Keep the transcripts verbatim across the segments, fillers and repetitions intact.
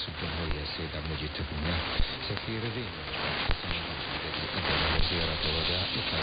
الجمهورية السيد عبد المجيد تبونة سفير الريم الذي قدم زيارة وداع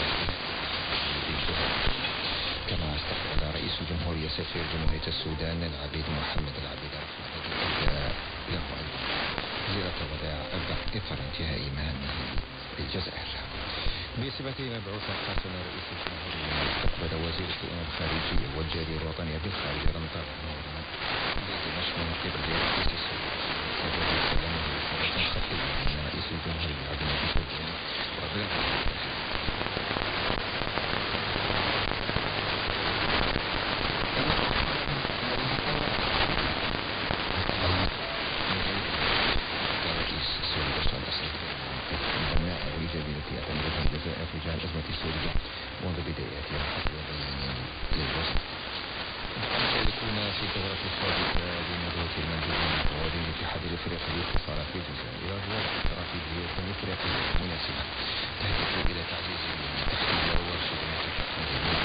كما استقبل رئيس الجمهورية سفير جمهورية السودان العبيد محمد العبيد له زيارة وداع بعد إطار انتهاء مهامه بالجزائر. بصفته مبعوثا خاصا رئيس الجمهورية استقبل وزير الشؤون الخارجية والجالية الوطنية بالخارج رمضان بدمشق من قبل رئيس السودان سلامه رسالة خطيرة من رئيس الجمهورية عبد المجيد تبونة وبلغ رجال الأزمة السورية منذ بدايتها حسب بيان للوزير. المشاركون في الدورة السادسة لندوة المندوبين القوادين الاتحاد الافريقي للاتصالات في الجزائر وهو استراتيجية افريقية مناسبة تهدف الى تعزيز التحديد والخدمات التقنية